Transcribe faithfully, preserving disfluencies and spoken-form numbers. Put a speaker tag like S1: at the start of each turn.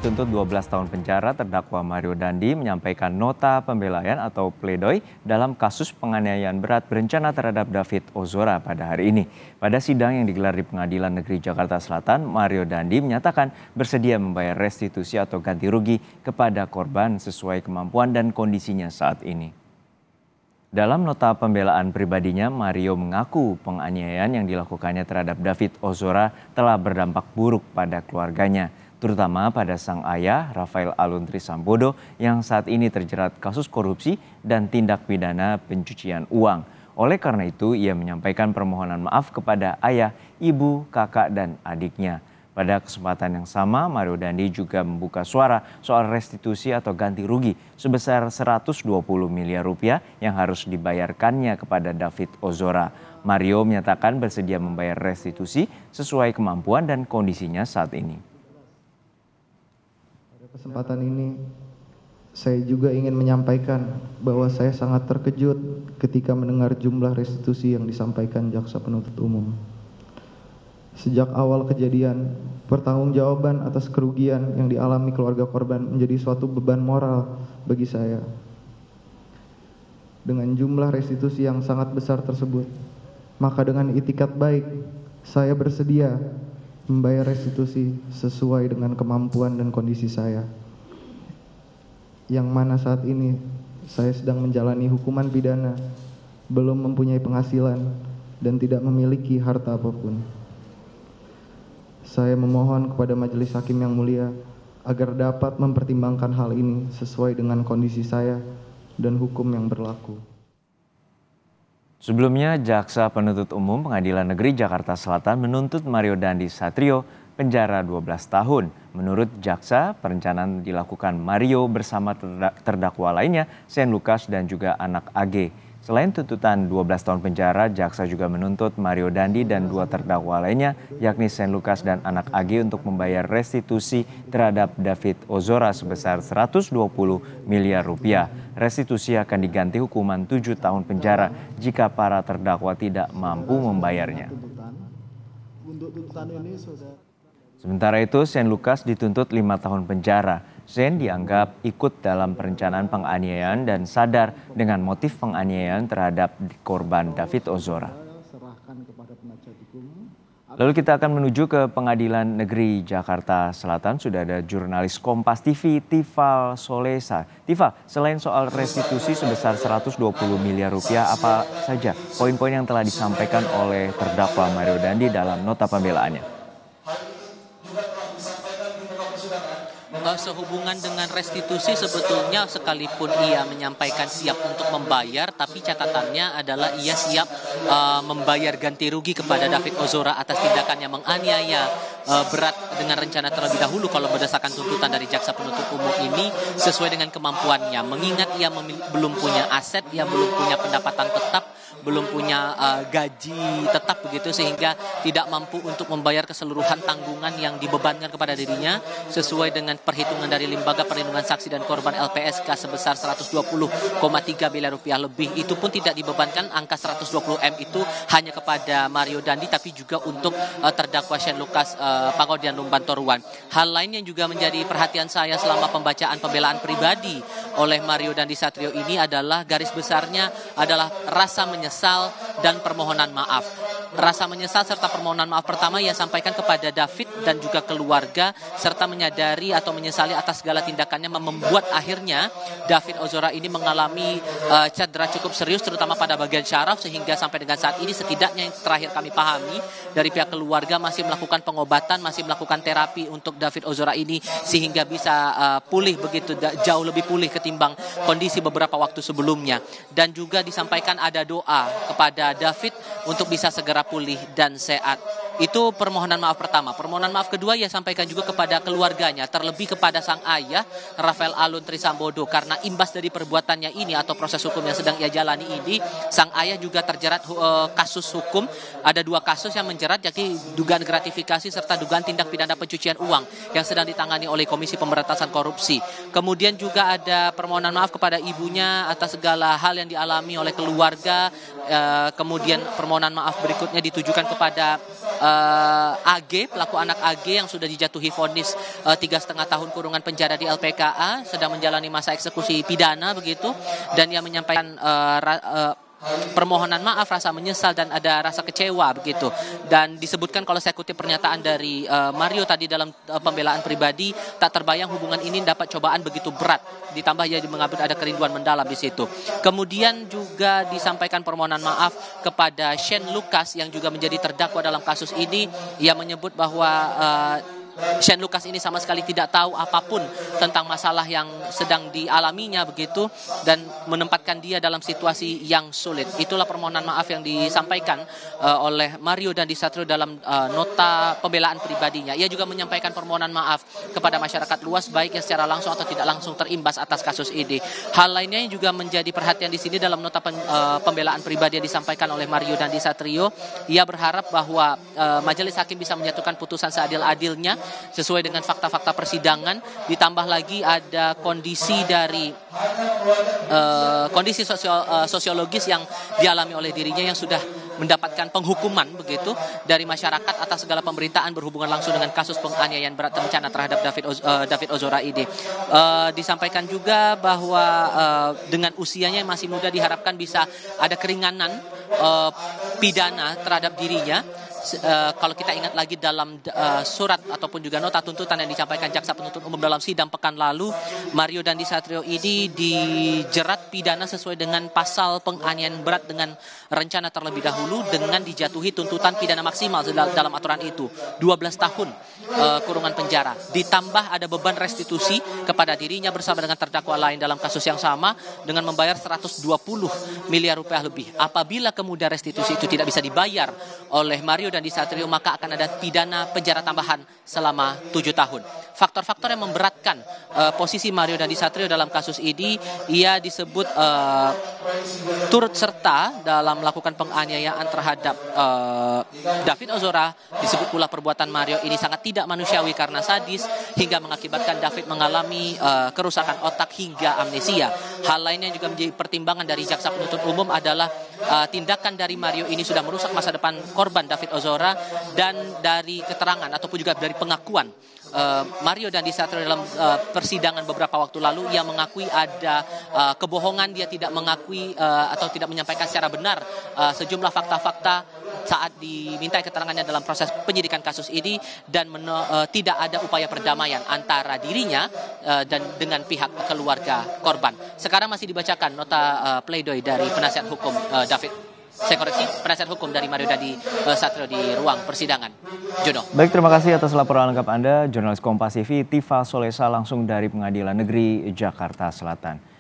S1: dituntut dua belas tahun penjara, terdakwa Mario Dandi menyampaikan nota pembelaian atau pledoi dalam kasus penganiayaan berat berencana terhadap David Ozora pada hari ini. Pada sidang yang digelar di Pengadilan Negeri Jakarta Selatan, Mario Dandi menyatakan bersedia membayar restitusi atau ganti rugi kepada korban sesuai kemampuan dan kondisinya saat ini. Dalam nota pembelaan pribadinya, Mario mengaku penganiayaan yang dilakukannya terhadap David Ozora telah berdampak buruk pada keluarganya, terutama pada sang ayah Rafael Alun Trisambodo yang saat ini terjerat kasus korupsi dan tindak pidana pencucian uang. Oleh karena itu, ia menyampaikan permohonan maaf kepada ayah, ibu, kakak, dan adiknya. Pada kesempatan yang sama, Mario Dandi juga membuka suara soal restitusi atau ganti rugi sebesar seratus dua puluh miliar rupiah yang harus dibayarkannya kepada David Ozora. Mario menyatakan bersedia membayar restitusi sesuai kemampuan dan kondisinya saat ini.
S2: Pada kesempatan ini, saya juga ingin menyampaikan bahwa saya sangat terkejut ketika mendengar jumlah restitusi yang disampaikan jaksa penuntut umum. Sejak awal kejadian, pertanggungjawaban atas kerugian yang dialami keluarga korban menjadi suatu beban moral bagi saya. Dengan jumlah restitusi yang sangat besar tersebut, maka dengan itikat baik, saya bersedia membayar restitusi sesuai dengan kemampuan dan kondisi saya. Yang mana saat ini saya sedang menjalani hukuman pidana, belum mempunyai penghasilan, dan tidak memiliki harta apapun. Saya memohon kepada Majelis Hakim yang mulia agar dapat mempertimbangkan hal ini sesuai dengan kondisi saya dan hukum yang berlaku.
S1: Sebelumnya, Jaksa Penuntut Umum Pengadilan Negeri Jakarta Selatan menuntut Mario Dandi Satrio penjara dua belas tahun. Menurut jaksa, perencanaan dilakukan Mario bersama terdakwa lainnya, Shane Lucas dan juga anak A G. Selain tuntutan dua belas tahun penjara, jaksa juga menuntut Mario Dandi dan dua terdakwa lainnya, yakni Shane Lucas dan anak A G untuk membayar restitusi terhadap David Ozora sebesar seratus dua puluh miliar rupiah. Restitusi akan diganti hukuman tujuh tahun penjara jika para terdakwa tidak mampu membayarnya. Sementara itu, Shane Lucas dituntut lima tahun penjara. Shane dianggap ikut dalam perencanaan penganiayaan dan sadar dengan motif penganiayaan terhadap korban David Ozora. Lalu kita akan menuju ke Pengadilan Negeri Jakarta Selatan. Sudah ada jurnalis Kompas T V, Tifal Solesa. Tifal, selain soal restitusi sebesar seratus dua puluh miliar rupiah, apa saja poin-poin yang telah disampaikan oleh terdakwa Mario Dandi dalam nota pembelaannya?
S3: Sehubungan dengan restitusi, sebetulnya sekalipun ia menyampaikan siap untuk membayar, tapi catatannya adalah ia siap uh, membayar ganti rugi kepada David Ozora atas tindakannya menganiaya uh, berat dengan rencana terlebih dahulu kalau berdasarkan tuntutan dari jaksa penuntut umum ini sesuai dengan kemampuannya. Mengingat ia belum punya aset, ia belum punya pendapatan tetap, belum punya uh, gaji tetap begitu, sehingga tidak mampu untuk membayar keseluruhan tanggungan yang dibebankan kepada dirinya sesuai dengan perhitungan dari Lembaga Perlindungan Saksi dan Korban L P S K sebesar seratus dua puluh koma tiga miliar rupiah lebih. Itu pun tidak dibebankan angka seratus dua puluh M itu hanya kepada Mario Dandi, tapi juga untuk uh, terdakwa Shane Lucas uh, Pangaudian Lumbantoruan. Hal lain yang juga menjadi perhatian saya selama pembacaan pembelaan pribadi oleh Mario Dandi Satrio ini adalah garis besarnya adalah rasa menyesal dan permohonan maaf. Rasa menyesal serta permohonan maaf pertama ia sampaikan kepada David dan juga keluarga, serta menyadari atau menyesali atas segala tindakannya membuat akhirnya David Ozora ini mengalami uh, cedera cukup serius terutama pada bagian syaraf, sehingga sampai dengan saat ini setidaknya yang terakhir kami pahami dari pihak keluarga masih melakukan pengobatan, masih melakukan terapi untuk David Ozora ini sehingga bisa uh, pulih begitu, jauh lebih pulih ketimbang kondisi beberapa waktu sebelumnya. Dan juga disampaikan ada doa kepada David untuk bisa segera pulih dan sehat. Itu permohonan maaf pertama. Permohonan maaf kedua ia sampaikan juga kepada keluarganya, terlebih kepada sang ayah Rafael Alun Trisambodo, karena imbas dari perbuatannya ini atau proses hukum yang sedang ia jalani ini, sang ayah juga terjerat uh, kasus hukum. Ada dua kasus yang menjerat, yakni dugaan gratifikasi serta dugaan tindak pidana pencucian uang yang sedang ditangani oleh Komisi Pemberantasan Korupsi. Kemudian juga ada permohonan maaf kepada ibunya atas segala hal yang dialami oleh keluarga uh, kemudian permohonan maaf berikutnya ditujukan kepada uh, A G, pelaku anak A G yang sudah dijatuhi vonis tiga setengah tahun kurungan penjara di L P K A, sedang menjalani masa eksekusi pidana begitu, dan ia menyampaikan uh, uh, permohonan maaf, rasa menyesal dan ada rasa kecewa begitu. Dan disebutkan kalau saya kutip pernyataan dari uh, Mario tadi dalam uh, pembelaan pribadi, tak terbayang hubungan ini dapat cobaan begitu berat, ditambah ia mengambil ada kerinduan mendalam di situ. Kemudian juga disampaikan permohonan maaf kepada Shane Lucas yang juga menjadi terdakwa dalam kasus ini. Ia menyebut bahwa uh, Shane Lucas ini sama sekali tidak tahu apapun tentang masalah yang sedang dialaminya begitu, dan menempatkan dia dalam situasi yang sulit. Itulah permohonan maaf yang disampaikan uh, oleh Mario Dandisatrio dalam uh, nota pembelaan pribadinya. Ia juga menyampaikan permohonan maaf kepada masyarakat luas baik yang secara langsung atau tidak langsung terimbas atas kasus ini. Hal lainnya yang juga menjadi perhatian di sini dalam nota pen, uh, pembelaan pribadi yang disampaikan oleh Mario Dandisatrio, ia berharap bahwa uh, majelis hakim bisa menyatukan putusan seadil-adilnya sesuai dengan fakta-fakta persidangan, ditambah lagi ada kondisi dari uh, kondisi sosio, uh, sosiologis yang dialami oleh dirinya yang sudah mendapatkan penghukuman begitu dari masyarakat atas segala pemberitaan berhubungan langsung dengan kasus penganiayaan berat terencana terhadap David Oz, uh, David Ozora ini. Uh, disampaikan juga bahwa uh, dengan usianya yang masih muda diharapkan bisa ada keringanan uh, pidana terhadap dirinya. Uh, kalau kita ingat lagi dalam uh, surat ataupun juga nota tuntutan yang disampaikan jaksa penuntut umum dalam sidang pekan lalu, Mario Dandisatrio ini dijerat pidana sesuai dengan pasal penganiayaan berat dengan rencana terlebih dahulu, dengan dijatuhi tuntutan pidana maksimal dalam aturan itu dua belas tahun uh, kurungan penjara, ditambah ada beban restitusi kepada dirinya bersama dengan terdakwa lain dalam kasus yang sama dengan membayar seratus dua puluh miliar rupiah lebih. Apabila kemudian restitusi itu tidak bisa dibayar oleh Mario Dandisatrio, maka akan ada pidana penjara tambahan selama tujuh tahun. Faktor-faktor yang memberatkan uh, posisi Mario Dandisatrio dalam kasus ini, ia disebut uh, turut serta dalam melakukan penganiayaan terhadap uh, David Ozora. Disebut pula perbuatan Mario ini sangat tidak manusiawi karena sadis hingga mengakibatkan David mengalami uh, kerusakan otak hingga amnesia. Hal lain yang juga menjadi pertimbangan dari jaksa penuntut umum adalah uh, tindakan dari Mario ini sudah merusak masa depan korban David Ozora, dan dari keterangan ataupun juga dari pengakuan uh, Mario Dandisatrio dalam uh, persidangan beberapa waktu lalu, ia mengakui ada uh, kebohongan, dia tidak mengakui uh, atau tidak menyampaikan secara benar uh, sejumlah fakta-fakta saat dimintai keterangannya dalam proses penyidikan kasus ini, dan men, uh, tidak ada upaya perdamaian antara dirinya uh, dan dengan pihak keluarga korban. Sekarang masih dibacakan nota uh, pledoi dari penasihat hukum uh, David. Saya koreksi, penasihat hukum dari Mario Dandisatrio di ruang persidangan. Jono.
S1: Baik, terima kasih atas laporan lengkap Anda, jurnalis Kompas T V Tifa Solesa langsung dari Pengadilan Negeri Jakarta Selatan.